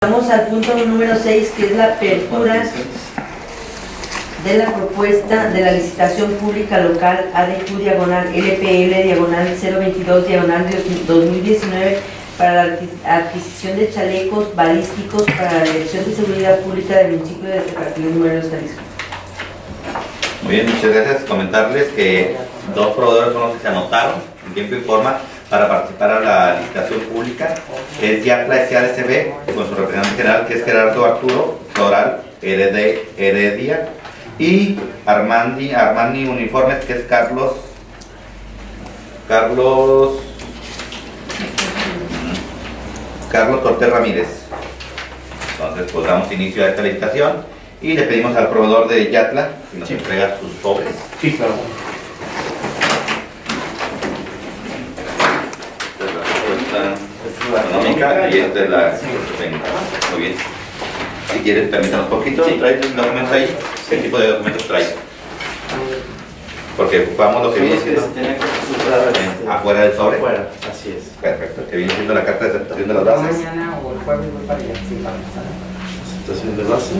Vamos al punto número 6, que es la apertura de la propuesta de la licitación pública local ADQ diagonal LPL diagonal 022 diagonal 2019 para la adquisición de chalecos balísticos para la Dirección de Seguridad Pública del municipio de Tecatepec, Morelos, Jalisco. Muy bien, muchas gracias. Comentarles que dos proveedores son los que se anotaron en tiempo y forma para participar a la licitación pública, que es Yatla SADCB, con su representante general, que es Gerardo Arturo Toral Heredia, y Armani Uniformes, que es Carlos Cortés Ramírez. Entonces, pues damos inicio a esta licitación y le pedimos al proveedor de Yatla que nos entrega sus sobres. Sí, claro. Económica y esta es la técnica. Muy bien. Si quieres, permítanos un poquito. Sí. ¿Trae los documentos ahí? ¿Qué tipo de documentos trae? Porque ocupamos lo que viene siendo afuera del sobre. Afuera, así es. Perfecto. Que viene siendo la carta de aceptación de las bases. Mañana o el jueves voy para allá, sí, para empezar. Aceptación de base.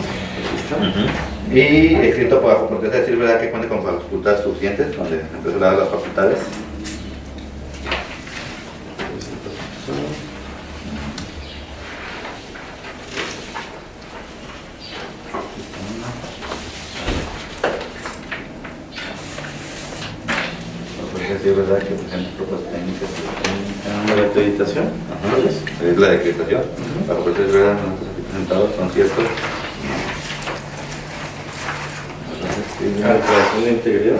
Y escrito bajo protesta de decir verdad que cuente con facultades suficientes, donde empezó a dar las facultades. Es verdad que por ejemplo propuestas técnicas ¿La acreditación? es la de acreditación. Para propuestas es verdad, los aquí presentados son ciertos. ¿La declaración de integridad?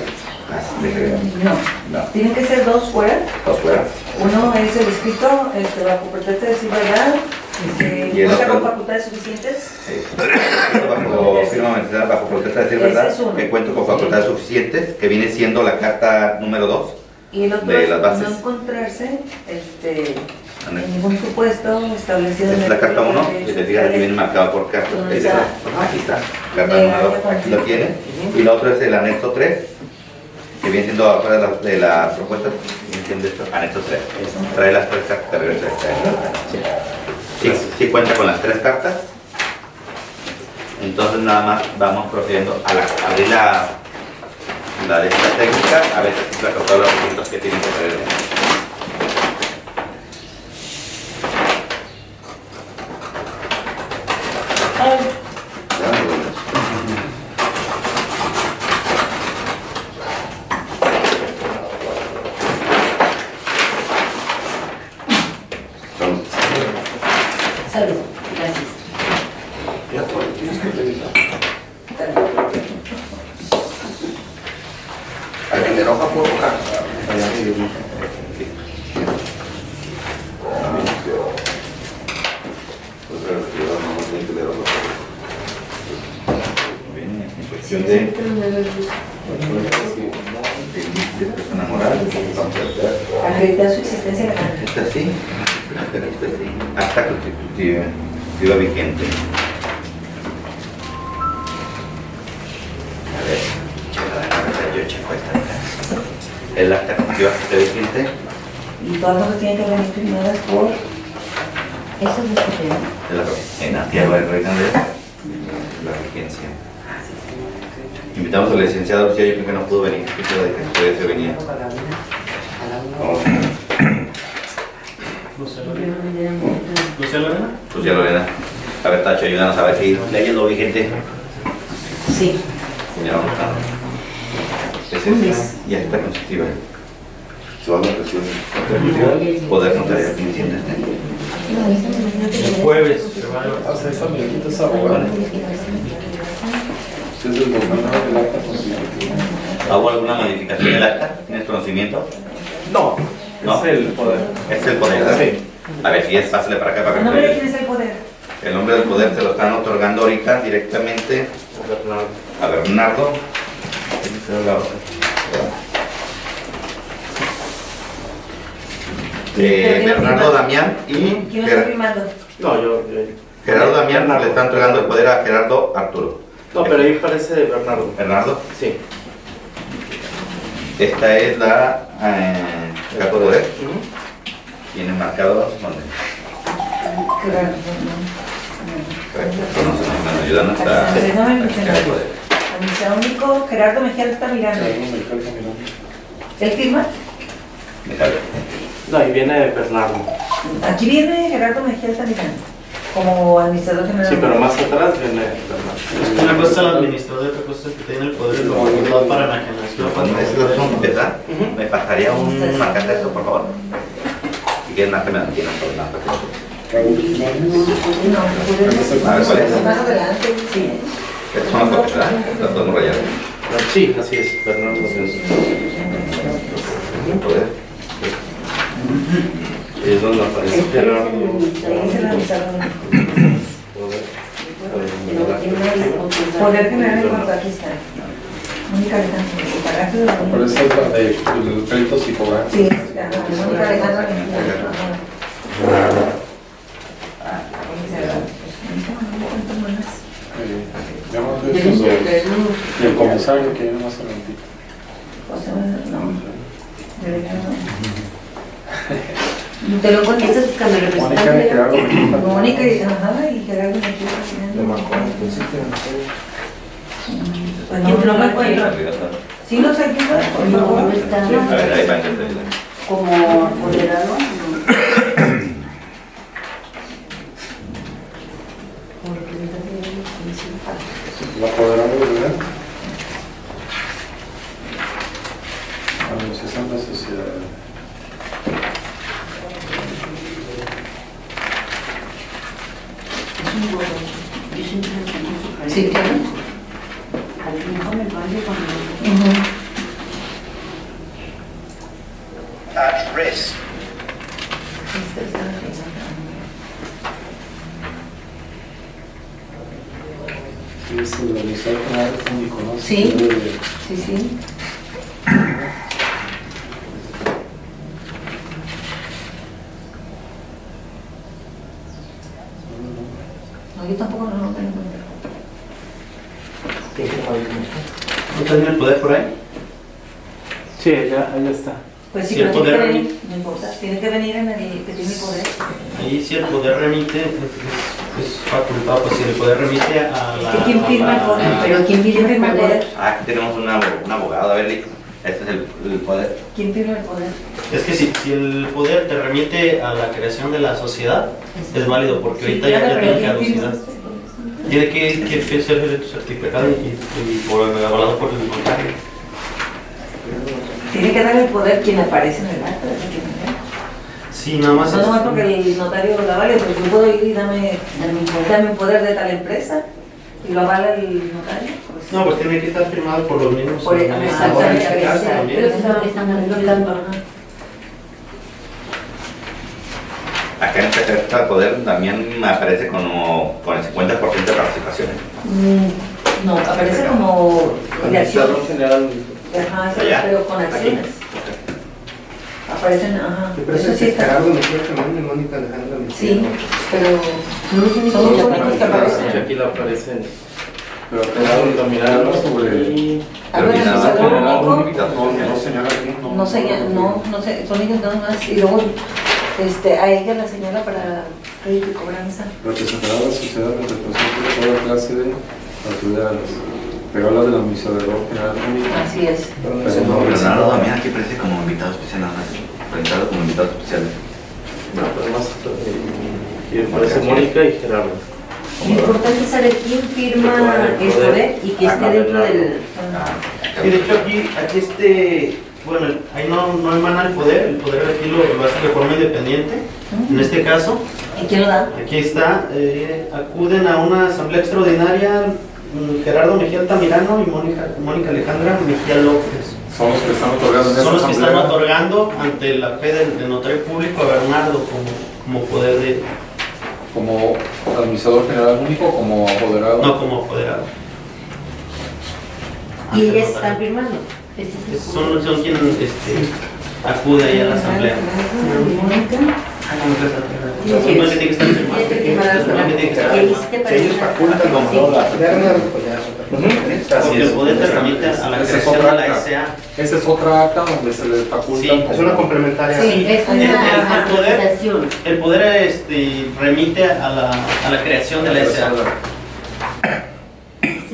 No, tienen que ser dos fuera. Dos fuera. Uno es el escrito bajo protesta de decir verdad, ¿Y el cuenta con otro? facultades suficientes. Bajo firma mencionada, bajo protesta de decir Ese verdad, es uno. que cuento con facultades suficientes, que viene siendo la carta número 2. Y el otro De es las bases. no encontrarse en ningún supuesto establecido Esta es la carta 1, y te fijas que viene marcado por carta. Ahí está. Aquí está, carta número 2, aquí lo tiene. Y lo otro es el anexo 3, que viene siendo afuera de la propuesta, viene siendo esto, anexo 3. Trae las tres cartas, regresa esta. Sí cuenta con las tres cartas. Entonces nada más vamos procediendo a abrir la de esta técnica, a ver si la todos los puntos que tienen que traer. Salud, gracias. Ya todo, tienes que revisar. ¿Alguien de roja puedo tocar? Inspección de persona moral. Acreditar su existencia legal. Esta sí, acta constitutiva vigente. A ver, yo checo esta acá. El acta constitutiva vigente. Y todas las tienen que venir firmadas por esos dos que tienen. De la en Santiago del Reino de la vigencia. Invitamos al licenciado Lucía, yo creo que no pudo venir, que se venía. ¿Lucía Lorena? Lucía Lorena. A ver, Tacho, ayúdanos a ver si leyes lo vigente. Sí. Ya vamos a es ya está constitutiva. Poder notarial vigente. El jueves. Hace esa amiguita esa abogada. ¿Hubo alguna modificación del acta? ¿Tienes conocimiento? No, No. es el poder. Es el poder, ¿verdad? Sí. A ver, si es, pásale para acá para ¿El nombre de que quién es el poder? el nombre del poder se lo están otorgando ahorita directamente a Bernardo. Bernardo Damián y ¿Quién lo está firmando? No, yo. Gerardo Damián le está entregando el poder a Gerardo Arturo. No, pero ahí parece Bernardo. Bernardo, Sí. esta es la carta de poder. Tiene marcado ¿dónde? Claro. ayudan hasta a checar el poder. Administrador único, Gerardo Mejía está mirando. ¿Él firma? Déjalo. No, ahí viene Bernardo. Aquí viene Gerardo Mejía está mirando. Como administrador general. Sí, pero más atrás viene Bernardo. Es que una cosa es el administrador y otra cosa es que tiene el poder y la facultad para enajenación. Cuando es razón, ¿verdad? Me pasaría un marcante de eso, por favor. Si quieren, me dan aquí, no. A ver, ¿cuál es? Más adelante, sí. Estas son las fotos, ¿verdad? Las podemos rayar. Sí, así es, Bernardo. Poder. Es donde aparece Gerardo. Ahí dice el administrador único. Poder. Poder general en cuanto aquí está. Mónica Alejandra. Paraje de la Por eso es la de los créditos y cobrar. Sí, Mónica Alejandra. Veamos esos dos. Y el comisario que viene más adelantito. Te lo contestas buscando el Mónica y representante. Gerardo Mejía. Mónica y Gerardo Mejía. No me encuentro. ¿Sí nos ayuda? Por favor. A ver, ahí va. Como apoderado. ¿La apoderado de verdad? Asociación de sociedades. Sí, claro. At risk. Sí, es el administrador general único, ¿no? Sí. De- Sí. No, yo tampoco no lo tengo. ¿No tiene el poder por ahí? Sí, ya está. Pues sí, Sí, el pero tiene que poder venir, no importa, tiene que venir en el que tiene poder. Ahí si el poder remite, es facultado, pues si el poder remite a la... ¿Quién firma el poder? Pero ¿quién firma el poder? Ah, aquí tenemos un abogado. A ver, Lick. Este es el poder. ¿Quién firma el poder? Es que si el poder te remite a la creación de la sociedad, es válido, porque ahorita Sí, ya claro, tiene pero ¿quién caducidad. firma? Tiene que ser certificado y avalado por el notario. Tiene que dar el poder quien aparece en el acta. ¿Verdad? Sí, nada más. No nomás porque el notario lo avale, porque yo puedo ir y dame un poder de tal empresa y lo avala el notario. Pues, No, pues tiene que estar firmado por los mismos. por el administradores, exactamente, en este caso, también. pero están hablando. Acá en este carta de poder también me aparece como con el 50% de participaciones. No, aparece como de acción. Administrador general. Ajá, Allá. pero con acciones. Aparecen, ajá. Eso sí está. Gerardo Mejía también y Mónica Alejandra Mejía. Sí, pero son los únicos que aparecen. Aquí le aparecen. Pero Gerardo Miranda sobre el. Administrador Terminado. único. No señala aquí. No sé, son ellos nada más. Y luego a ella la señala para crédito y cobranza. Representará a la sociedad en representación de toda clase de actividades. Pero habla del administrador general único. Así es. Pero no Leonardo también aquí aparece como invitado especial, nada más. Presentado como invitado especial. No, pero más. Y aparece Mónica y Gerardo. Lo importante es saber quién firma el poder y que esté dentro del... Sí, de hecho aquí bueno, ahí no emana el poder aquí lo hace de forma independiente. En este caso, ¿Y quién lo da? aquí está, acuden a una asamblea extraordinaria Gerardo Mejía Altamirano y Mónica Alejandra Mejía López. son los que están otorgando en esta Son los que están asamblea. otorgando ante la fe del notario público a Bernardo como poder de... Como administrador general único o como apoderado. No, como apoderado. Y Ante el ellas están notario. firmando. Son quienes acude ahí a la asamblea. Asume que tiene que estar firmado. Asume que tiene que estar firmado. Si ellos facultan como la Bernardo, pues ya es otra cosa. Porque el poder te remite a la Esa es creación otra de la acta. SA. Esa es otra acta donde se le faculta. Sí, Es una complementaria. Sí, es El una poder- autorización. El poder remite a la creación de la SA.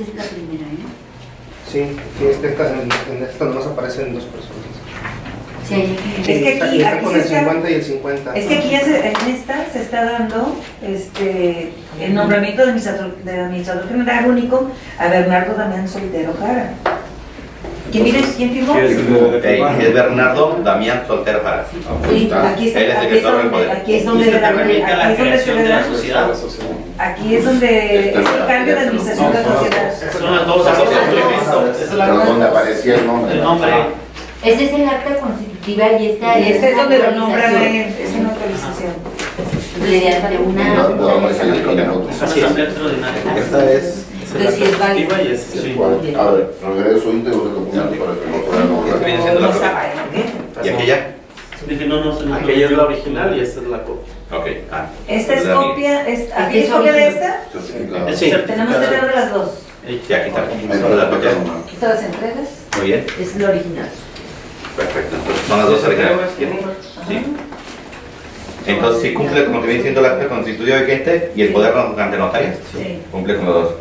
es la primera, ¿eh? Sí, es que esta nomás aparecen dos personas. Sí, hay aquí. Es que aquí está con se el está- 50 y el 50. Es que aquí en esta se está dando el nombramiento de administrador general único a Bernardo Damián Soltero Jara. ¿Quién firmó? Es Bernardo Damián Soltero Jara. Sí, aquí está, Él es el aquí es secretario del donde, poder. aquí es donde Se le dan, tramita la aquí es donde se creación le de la dan, sociedad. aquí es donde es el cambio de administración de la sociedad. Son las dos, es complemento. Esa es la Pero donde aparecía el nombre. el nombre. Este es el acta constitutiva y esta Y este es una donde lo nombran, actualización. es una actualización. Mediante una No aparecía el nombre. Es una asamblea extraordinaria. Esta es. Entonces sí es válido. Y es Sí. A ver, regreso íntegro del documento para que no pueda Este nombrar. viene siendo la No copia. estaba, ¿ok? ¿Y aquella? Dije, no. aquella es la original y esta es la copia. Ok. Esta es La mía. copia, ¿aquí es copia de esta? Certificado. Sí. Tenemos que tener de las dos. Sí, aquí está. La copia. Aquí están las entregas, Muy bien. es la original. Perfecto. Entonces, son las dos originales. Sí. Entonces, sí cumple con lo que viene siendo la acta constitutiva vigente y el poder ante notarios. Sí. Cumple con los dos.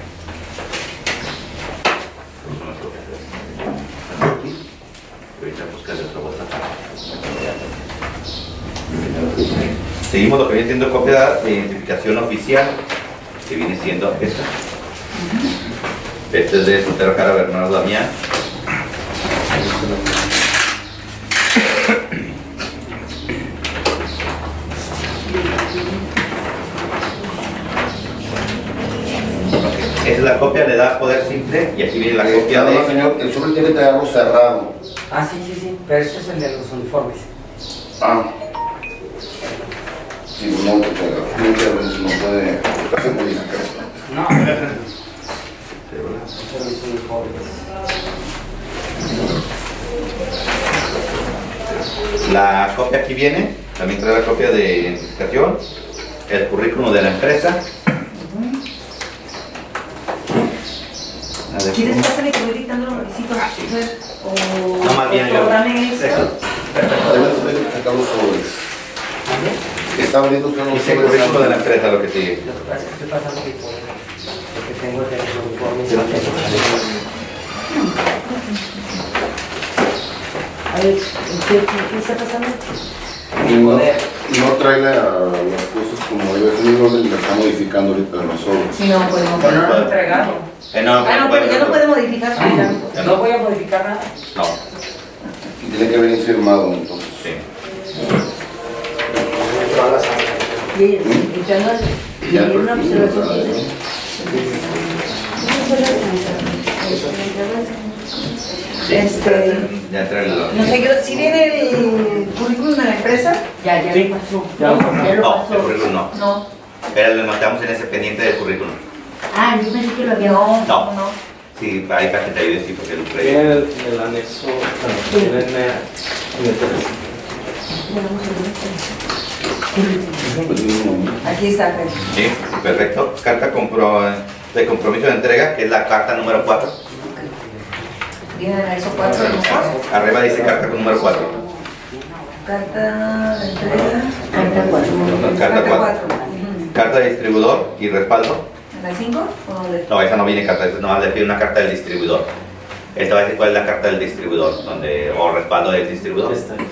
Seguimos lo que viene siendo copia de identificación oficial, que viene siendo esta. Este es de Soltero Jara Bernardo Damián. Esa es la copia, le da poder simple y aquí viene la copia Nada más, de... señor, el sobre tiene que tenerlo cerrado. Ah, sí, pero este es el de los uniformes. Ah. Sí, no, porque muchas veces no puede hacer modificación. No, pero los uniformes. La copia aquí viene, también trae la copia de identificación, el currículum de la empresa. A ver, ¿Quieres pasarle que voy dictando los requisitos? O No, más bien yo. dame esto. Debe usted sacar los sobres. Está abriendo usted los Dice el sobres. currículum de la empresa, lo que sigue. Lo que pasa es que estoy pasando mi poder. Porque tengo el de los uniformes. A ver, ¿qué está pasando? No trae las cosas como debe ser, no le está modificando ahorita los sobres. Sí, no, pues no. Pero no lo he entregado. No, Pero ya no puede modificar su vida. No voy a modificar nada. No, Y tiene que venir firmado entonces. sí. Y Ya, tengo una observación. Ya entra el... No sé, si viene el currículum de la empresa, Ya lo pasó. Ya lo pasó. Ya lo No, pasó. el currículum no. no. Pero le mandamos en ese pendiente del currículum. Ah, yo pensé que lo había. No. Sí, hay tarjeta de sí, porque lo Tiene trae. el anexo, tiene en el Aquí está. Sí, perfecto. Carta de compromiso de entrega, que es la carta número 4. Viene en eso 4. Arriba dice carta con número 4. Carta de entrega. Carta 4. Carta 4. 4. Carta de distribuidor y respaldo. ¿En la 5 o dónde? No, esa no viene carta, esa nomás le pide una carta del distribuidor. Él te va a decir cuál es la carta del distribuidor, o respaldo del distribuidor. esta es.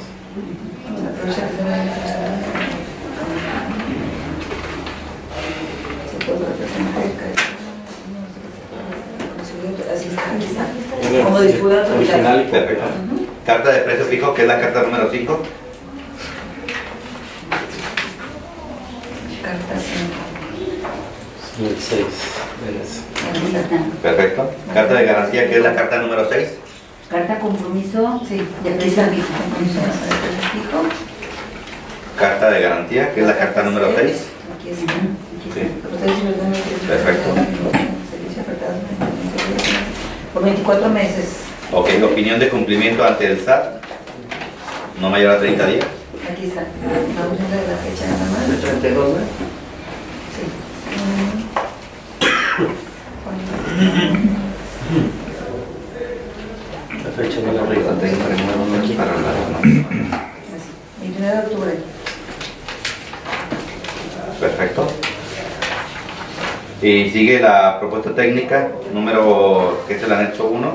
Así está, aquí está. Como distribuidor Original y Perfecto. copia. Carta de precio fijo, que es la carta número 5. Carta 5. El 6 en ese. Aquí está. Perfecto. Carta de garantía, que es la carta número 6. Carta compromiso. Sí, De aquí está. precio fijo. Carta de garantía, que es la carta número 6. Aquí está. Sí. Perfecto. Servicio ofertado por 24 meses. Ok, opinión de cumplimiento ante el SAT, no mayor a 30 días. Aquí está. Vamos a ver la fecha nada más. El 32, ¿no? La fecha no la arriba. Para la- Así, 29 de octubre. Perfecto. Y sigue la propuesta técnica número, que es el anexo 1.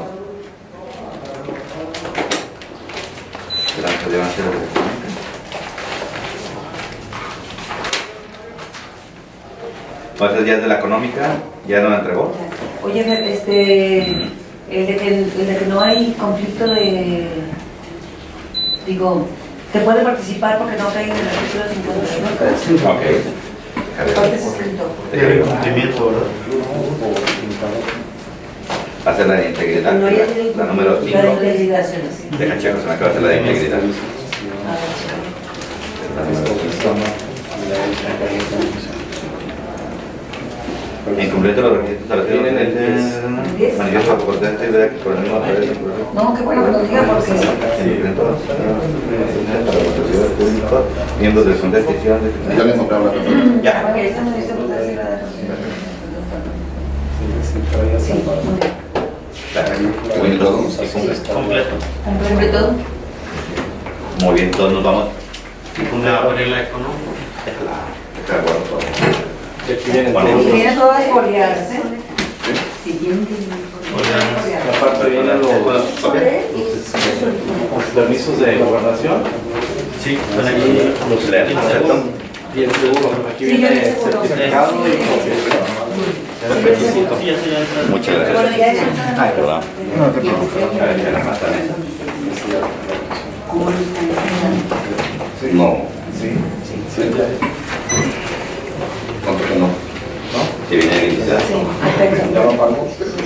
Entonces ya es de la económica, ya no la entregó. Oye, el de que no hay conflicto de... Digo, te puede participar porque no cae en el artículo 51. Ok. Parte es escrito. El cumplimiento, ¿verdad? Va a ser la de integridad, No, ya la número 5. La de licitaciones. Deja checo, se me acaba de hacer la de integridad. En completo los requisitos establecidos en el manifiesto de la actividad que por el mismo No, qué bueno que lo diga porque... miembros de su decisión Ya les compré la persona. ya. Porque esta no dice votar si la de... Sí, Muy bien, todos. Completo. cumple todo. Muy bien, todos nos vamos. Una regla económica. De acuerdo, todos. Y aquí vienen Bueno, todos Y vienen todas foliadas, ¿eh? Si tienen que los, aparte vienen los permisos de gobernación, Sí, están aquí. los lean, aceptan. y el seguro. Aquí Sí, viene yo el seguro. certificado y copia. Requisito. Sí, ya se ya entra. Muchas Bueno, gracias. ya eso. Ay, perdón. No te preocupes. A ver, ya la matan, ¿eh? Sí. No. Sí. ¿Cuánto que no? Si viene el índice. Sí, perfecto. ¿Ya lo pagamos?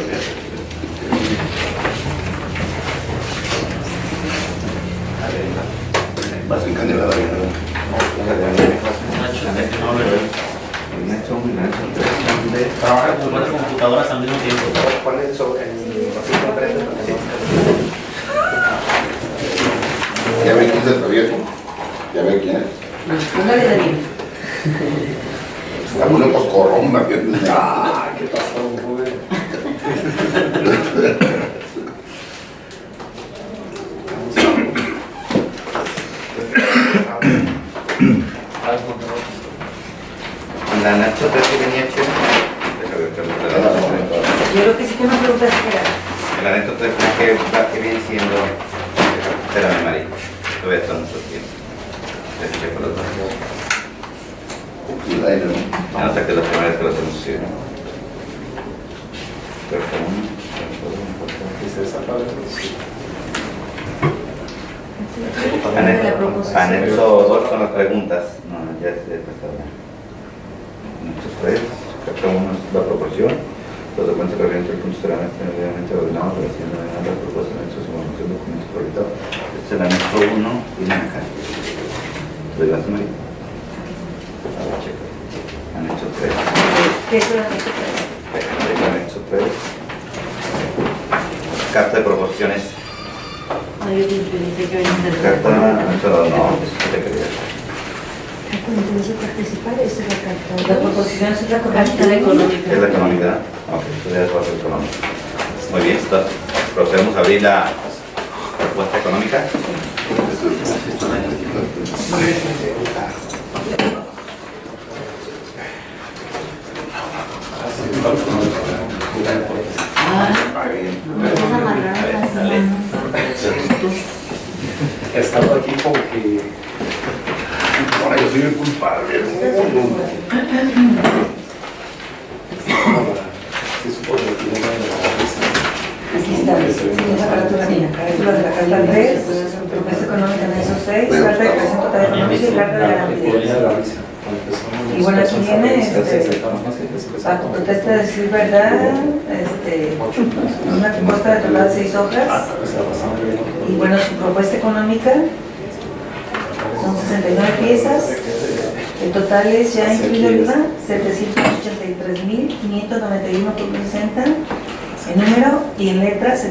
Vas en canela de Trabajar con varias computadoras al mismo tiempo. Ponen sobre el vasito enfrente para que Ya ve quién es el travieso. Ya ve quién es. Póngale Daniel. La una coscorromba. Ah, ¿qué pasó, güey? La Nacho 3 que venía hecho. Deja ver, Yo creo que sí que una pregunta se queda. el anexo 3 que viene siendo. Espérame, Mari. Todavía está mucho tiempo. Deja checo los dos. Sí, la N, ¿no? Vamos a que la primera vez que lo hacemos así. Anexo 2 son las preguntas. No, ya está bien. Anexo 3, carta 1 es la proporción. Los documentos referentes al punto serán debidamente ordenados, recibiendo las propuestas, anexos, información, documentos proyectados. Este es el anexo 1 y acá. ¿Lo llevas, María? A ver, checa. Anexo 3. ¿Qué es el anexo 3? Anexo 3. Carta de proporciones. No, yo pensé que venía de Carta, anexo 2, no, te quería. La proposición es la Carta de económica. ¿Es la económica? Ok, entonces ya es la económica. Muy bien, entonces procedemos a abrir la propuesta económica. He estado aquí porque Ahora yo soy el culpable. se supone que no me Aquí está, esa carátula mía, carátula de la carta 3, propuesta económica en esos 6, carta de creación total económica y carta de garantía. Y bueno, aquí viene la protesta de decir verdad, una propuesta de total 6 hojas, y bueno, su propuesta económica son 69 piezas, el total es ya incluido el IVA, 783.591.60 en número y en letra 783.591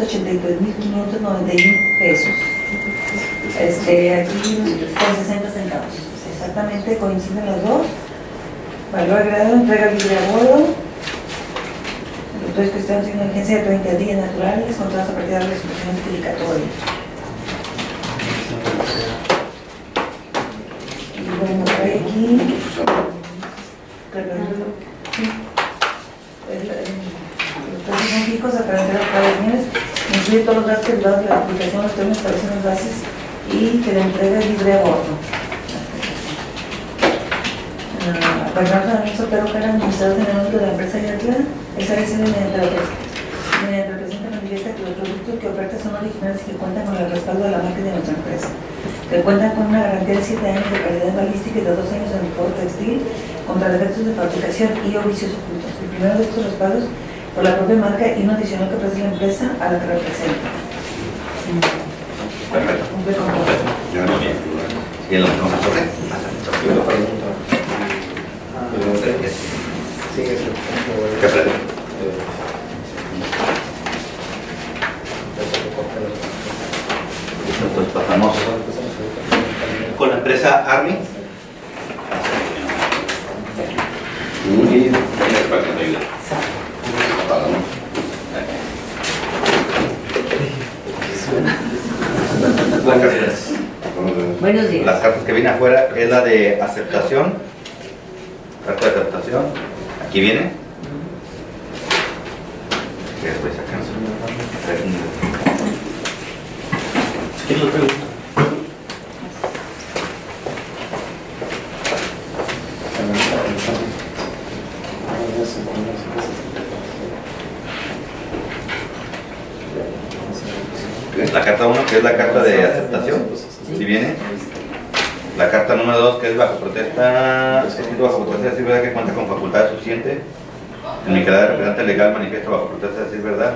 pesos. Aquí con 60 centavos. Exactamente coinciden los dos. Valor agregado, entrega libre a bordo. Los que están sin urgencia de 30 días naturales, contratos a partir de la resolución notificatoria. Y bueno, hay aquí. Sí. fijos a carretera para los bienes, incluye todos los gastos derivados de la aplicación, los términos, instalaciones, bases y que la entrega es libre a bordo. Bernardo Daniel Sotero Cara, administrador general de la empresa Yatla, esa decisión mediante el presente manifiesta que los productos que oferta son originales y que cuentan con el respaldo de la marca de nuestra empresa, que cuentan con una garantía de 7 años de calidad balística y de 2 años de licor textil contra defectos de fabricación y o vicios ocultos. El primero de estos respaldos por la propia marca y uno adicional que ofrece la empresa a la que representa. Perfecto. Cumple con todo. Muy bien. ¿Y en lo que vamos a hacer? Sí, eso. ¿Qué pregunta? Entonces pasamos con la empresa Army. Y para que me ayude. Apagamos. Buenos días. Las cartas que vienen afuera es la de aceptación. Carta de aceptación. Aquí viene. ¿Qué después sacamos? ¿Quién lo pregunta? La carta 1, que es la carta de aceptación, si viene. La carta número 2, que es bajo protesta, escrito bajo protesta de decir verdad que cuenta con facultad suficiente. En mi calidad de representante legal manifiesto bajo protesta de decir verdad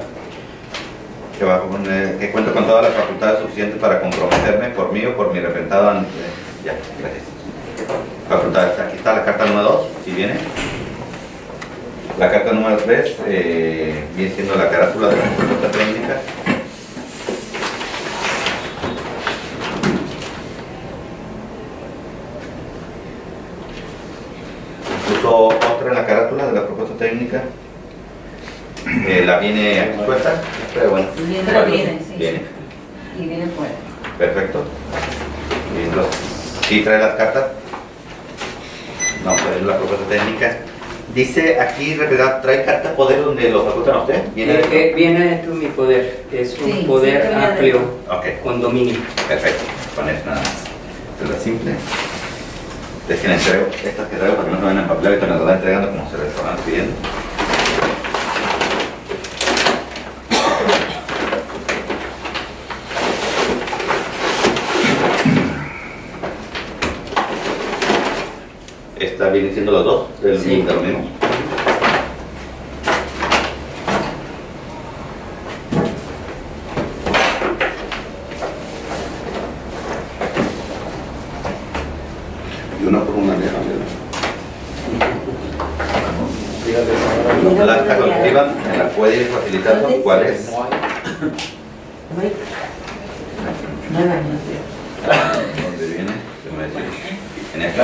que cuento con todas las facultades suficientes para comprometerme por mí o por mi representado ante... Ya, gracias. Facultades. Aquí está la carta número 2, si viene. La carta número 3 viene siendo la carátula de la propuesta técnica. Incluso otra en la carátula de la propuesta técnica. La viene aquí suelta, pero bueno. Viene, sí. Viene. Y viene fuera. Perfecto. Y entonces, ¿sí trae las cartas? No, pues la propuesta técnica. Dice aquí, trae carta poder donde lo facultan a usted. Viene dentro de mi poder. Es un Sí, poder sí, viene amplio, Ok, con dominio. perfecto. Con eso nada más. Es la simple. Es que le entrego estas que traigo para que no se vayan a empapelar y que nos las van entregando como se les van pidiendo. Esta viene siendo los dos del Sí. de lo mismo. Y una por una leja, La acta constitutiva me la puede ir facilitando. ¿Cuál es? ¿Dónde viene? ¿Qué me decís? ¿En esta?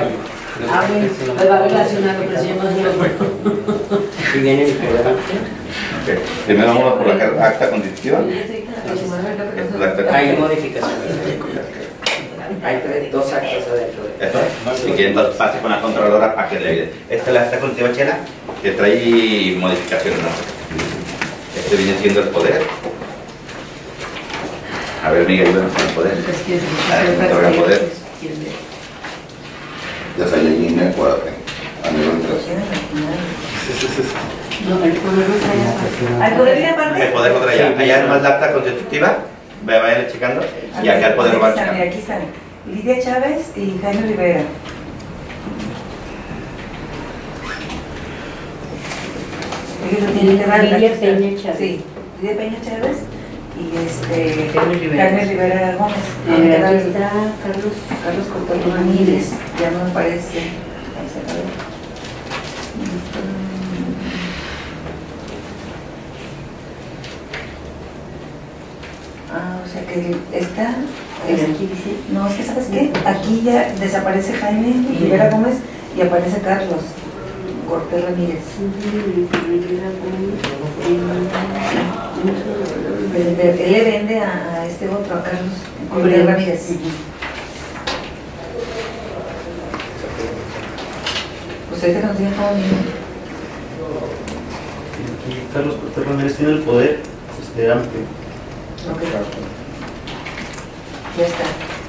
Va a relacionarlo, pero si yo no digo. Y viene mi poder amplio. Ok. Primero vamos por la acta constitutiva. Esta es la acta Hay constitutiva. modificaciones. Hay dos actas adentro de Esto. Si quieren, entonces pase con la controladora para que le ayude. Esta es la acta constitutiva chela que trae modificaciones. ¿No? Este viene siendo el poder. A ver, Miguel, ayúdanos con el poder. El poder. ya se haya línea, acuérdate. A nivel 3. No, el poder no está allá. ¿Al poder viene aparte? El poder lo trae allá. Allá nomás la acta constitutiva. Vayan checando. Y acá el poder lo va Aquí están, checando. aquí están. Lidia Chávez y Jaime Rivera. Ellos lo tienen que dar. Lidia aquí está. Peña Chávez. Sí, Lidia Peña Chávez y Jaime Rivera. Jaime Rivera Gómez. Tienen que dar Aquí está Carlos. Carlos Cortado Ramírez, ya no me parece. Vamos a ver. O sea que está. Aquí dice. No, es que ¿sabes qué? Aquí ya desaparece Jaime Rivera Gómez y aparece Carlos Cortés Ramírez. Él le vende a este otro, a Carlos Cortés Ramírez. Pues ahorita que nos digan cómo viene. aquí Carlos Cortés Ramírez tiene el poder amplio. Ok. Ya está.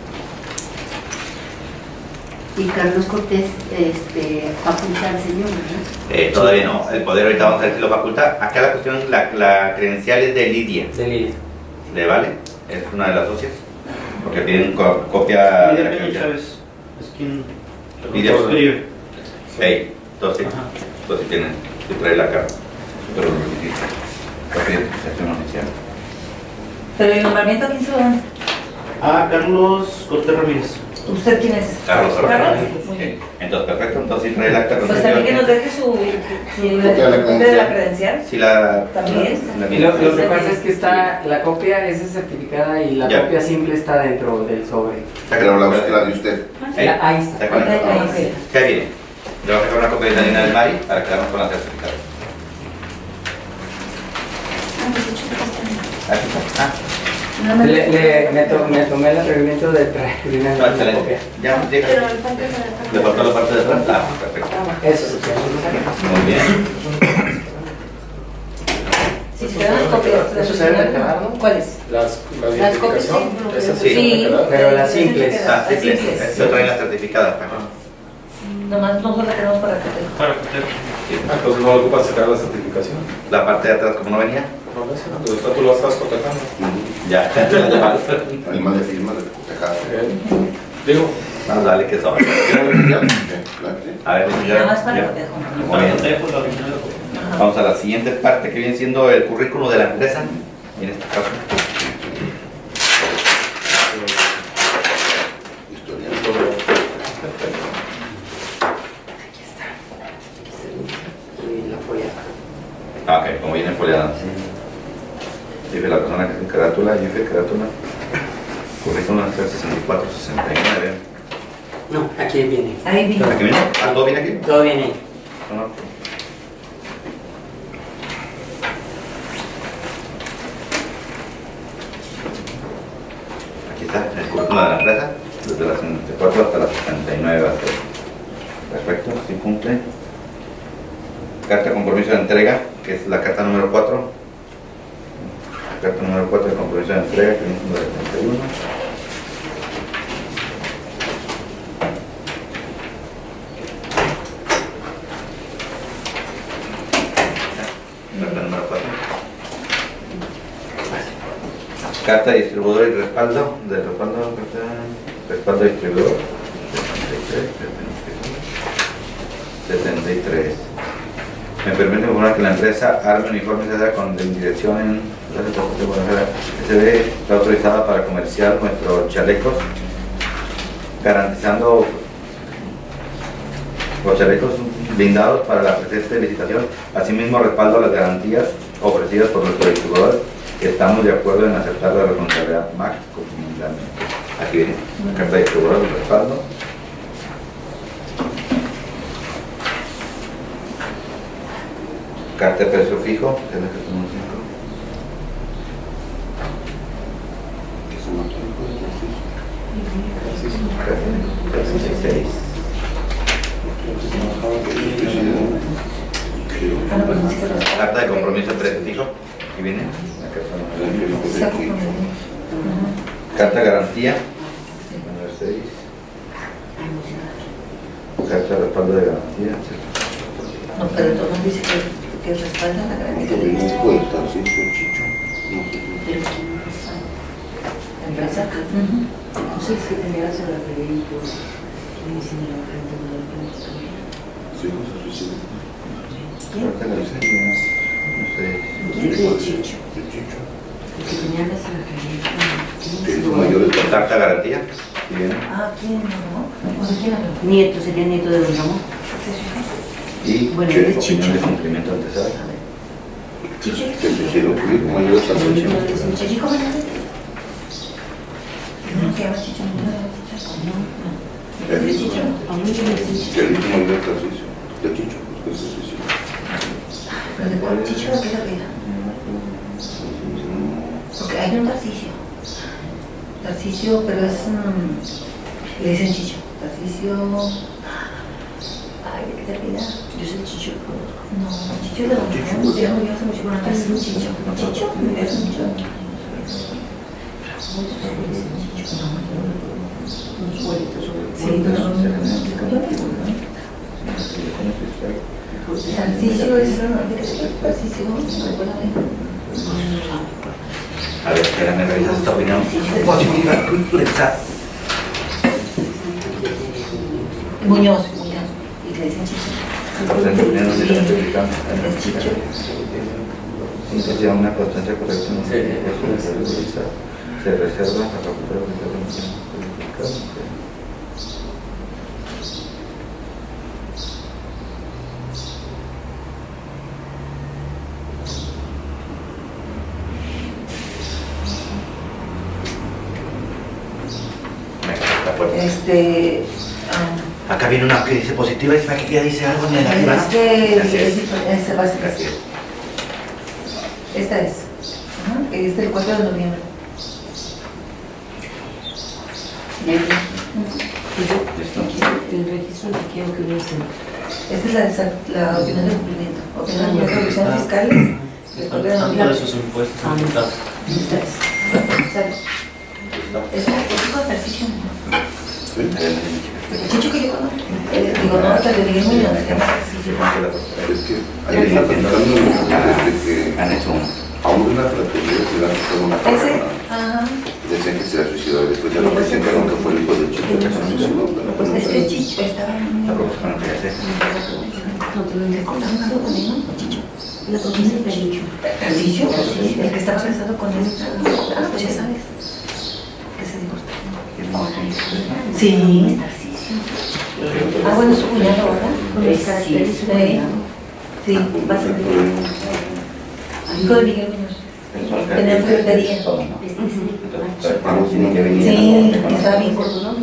Y Carlos Cortés faculta al señor, ¿verdad? Todavía no, el poder ahorita vamos a ver si lo faculta. Acá la cuestión, la credencial es de Lidia. De Lidia. ¿Le vale? Es una de las socias. Porque piden copia de la Lidia Peña credencial. Chávez es quien Lidia escribe. Hey, entonces, Ajá. pues si tienen, si trae la cara. Pero lo necesita. Copia de identificación oficial. Pero el nombramiento, ¿quién se lo dan? A Carlos Cortés Ramírez. ¿Usted quién es? Carlos Carlos. Sí. Entonces, perfecto. Entonces, si trae el acta de Pues también que nos deje su copia de la credencial. Si la... También. Y lo que pasa es que está, la copia es certificada y la Ya. copia simple está dentro del sobre. Pero la de usted. Ahí está. Está conectado. ¿Qué viene? Le voy a sacar una copia de Daniela del Mari para quedarnos con la certificada. Aquí está. Ah, Me tomé el atrevimiento de traer una no, excelente. copia. Ya, llega. Le faltó la parte de atrás. Ah, perfecto. Eso, Muy bien. Si se dan copias. Eso se debe quedar, ¿no? ¿Cuáles? La Las copias, identificación, sí, esa sí. sí. Pero las simples. Está simple. Se traen las certificadas. Nomás nosotros la tenemos para que Para Cortés. Entonces no ocupas sacar la certificación. La parte de atrás, como no venía, No, no, entonces tú lo estás cotejando. ya. Animal de firma de cotejado. Digo, Vamos a darle que son. A ver, nada más para ya. cotejo. Muy bien. Cotejo, la original de Cotejo. Vamos a la siguiente parte que viene siendo el currículo de la empresa. En este caso. Y la folla. Ah, ok, como viene foliada. Dice la persona que hace carátula, yo hice carátula. Currículum 6469. No, aquí viene. Ahí vino. ¿Aquí viene? Ah, ¿todo viene aquí? Todo viene ahí. No. Aquí está el currículum de la empresa, desde la 64 hasta la 69 va a ser. Perfecto, sí cumple. Carta de compromiso de entrega, que es la carta número 4. Carta número 4 de compromiso de entrega, que viene siendo del 31. Carta número 4. Carta de distribuidor y respaldo, respaldo de distribuidor, 73. Me permite informar que la empresa Arme Uniformes S.A. con dirección en SD está autorizada para comerciar nuestros chalecos, garantizando los chalecos blindados para la presente licitación. Asimismo, respaldo a las garantías ofrecidas por nuestro distribuidor. Estamos de acuerdo en aceptar la responsabilidad MAC conjuntamente. Aquí viene la carta de distribuidor, el respaldo. Carta de precio fijo, que es la carta número 5. 16. Carta de compromiso de precio fijo. Aquí viene. La carta número 6. Carta de garantía. Número 6. Carta de respaldo de garantía. No, pero entonces dice que respalda la garantía. ¿Empresa? No sé si tenía sobre el crédito. Carta de garantía. No sé. ¿Quién es Chicho? El que tenía la Sarajevo. Carta de garantía. Aquí viene. Ah, ¿quién no? Nieto, sería nieto de Don Ramón. Y Bueno, él es opinión Chicho. de cumplimiento antecesado. Chicho. Chichico, ¿verdad? No, se llama Chicho. No. ¿Es Chicho? A mí me dice Chicho. ¿Pero de cuál Chicho de qué se queda? Porque hay un Tarcisio. Tarcisio, pero es... le dicen Chicho. Tarcisio... Ay, ¿de qué se queda? Yo soy Chicho. No, Chicho de los Chicho. Yo hace mucho con acá, es un Chicho. Chicho, es un Chicho. Salsiccio es salsiccio. A ver, espérame, revisas esta opinión. Muñoz. Y le dicen Chicho. Es Chicho. Entonces ya una constancia correcta no se reserva a recuperar acá viene una que dice positiva y que ya dice algo negativa. Es que va a ser así. Esta es. Es del 4 de noviembre. El registro que quiero que hubiese. Esta es la opinión de cumplimiento. Opinión de revisión fiscales. Después de ¿Cuáles son sus impuestos? Esta es. Es un ejercicio. El Chicho que yo conozco. Digo, no, hasta le dije muy bien. Es que ahí está pensando desde que han hecho aún de una fraternidad se le han tocado una persona. Decían que se ha suicidado y después ya lo presentaron que fue el hijo del Chicho que se suicidó. Pues es que Chicho estaba en la propuesta que hace. La propuesta de Chicho. ¿Ejercicio? El que estaba casado con esta. Pues ya sabes. Que se divorció. Sí. Bueno, su cuñado ahora. Con los caracteres. Sí, va a ser hijo de Miguel Muñoz. Tenía ferretería. Sí, estaba bien corto, ¿no?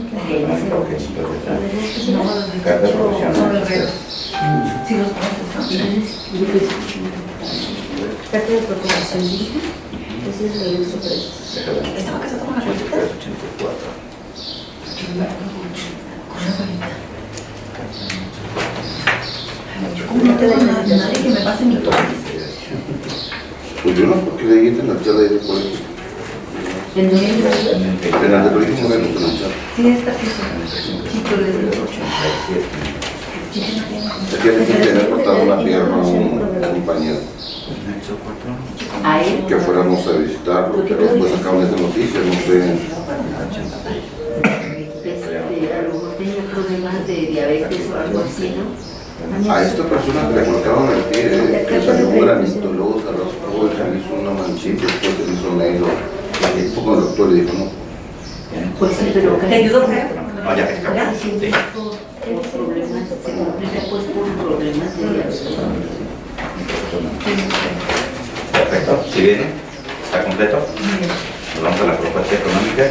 Son guerreros. Sí, los conoces, ¿no? Carta de procuración, dije. Ese es el regreso preso. ¿Estaba casado con la abuelita? Con la abuelita. ¿Cómo no te da nadie que me pase mi todo? Pues yo no, porque de ahí en la charla de colegio. ¿En noviembre? En la de colegio no me gusta la charla. Sí, esta Chicho les dio 8. Aquí alguien le había cortado una pierna a un compañero. ¿A él? Que fuéramos a visitarlo, pero después acaban esa noticia, no sé. A lo mejor tenía problemas de diabetes o algo así, ¿no? A esta persona que le cortaron el pie, que salió un granito, luego se raspó, se le hizo una manchita, después se le hizo negro. Y fue con el doctor y le dijo, no. Pues sí, pero ¿te ayudó? No, ya que está. Sí. Problemas, se complica pues por problemas de diabetes. Perfecto, si viene, está completo. Nos vamos a la propuesta económica.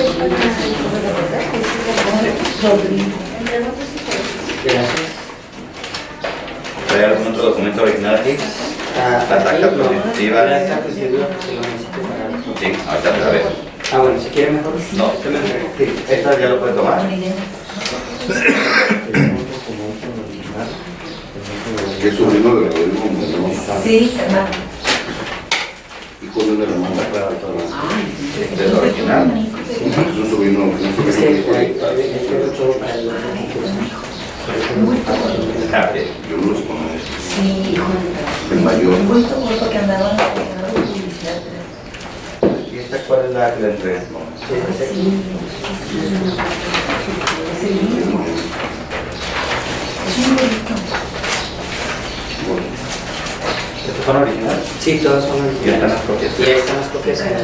Gracias. ¿Hay algún otro documento original aquí? La taxa positiva. La taxa positiva que lo necesito para... Sí, ahorita te la veo. Bueno, si quiere mejor. No, sí, esta ya lo puede tomar. Que es sobrino de Rodrigo Muñoz. Sí, hermano. Hijo de una hermana. ¿Es original? Es un sobrino hijo de yo no los conozco. Sí, hijo El mayor. un gusto porque andaba en la publicidad. ¿Y esta cuál es la que le entregan? ¿Estos son originales? Sí, todas son ¿Y originales. están las copias? Y ahí están las copias en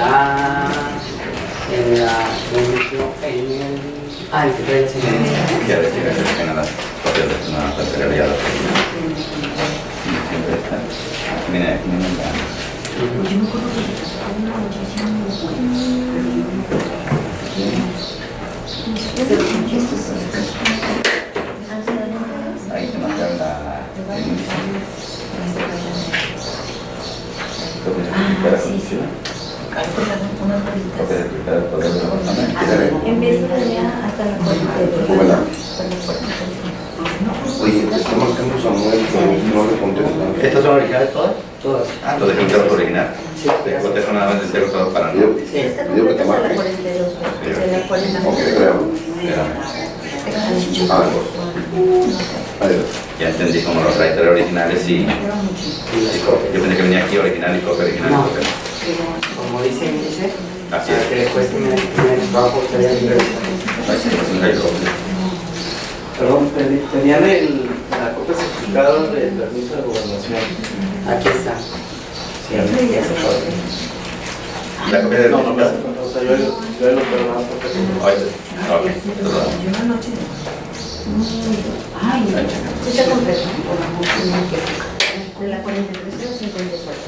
el que trae el señor. Ya decía que tengan las copias de una tercera ya las siempre están. Mira, aquí viene la... Yo me acuerdo que ahí te mandan la... Copia certificada del poder del departamento. empieza hasta la cuarta. Oye, está marcando Samuel, pero no le contesta. ¿Estas son originales todas? Todas. Ah, entonces el carro original. Sí. Te cotejo nada más del cero todo para no. Digo Sí. digo que te marque. Ok, creo. Adiós. Ya entendí cómo los trae tres originales y yo pensé que venía aquí original y copia original. No. Copia. Como dice índice, Así para es. que le cueste menos trabajo estaría libre. Ahí sí, pues, un copia. Perdón, tenían la copia certificada del permiso de gobernación. Aquí está. Sí, aquí está. La copia de No, o sea, yo lo perdonaba porque... Ahorita. Ok, perdón. Ay, no. Sí está completo. De la 43.54.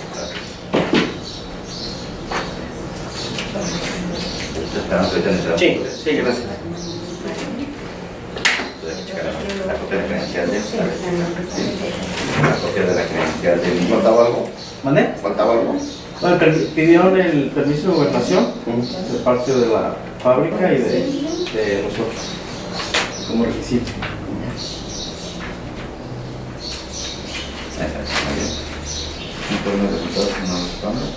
Esperamos que ahorita entremos. Sí, sí, gracias. La copia de la credencial de la copia de la credencial de ¿Faltaba algo? ¿Mandé? ¿Faltaba algo? No, pidieron el permiso de gobernación de parte de la fábrica y de nosotros como requisito. No podemos resultados que no respondan.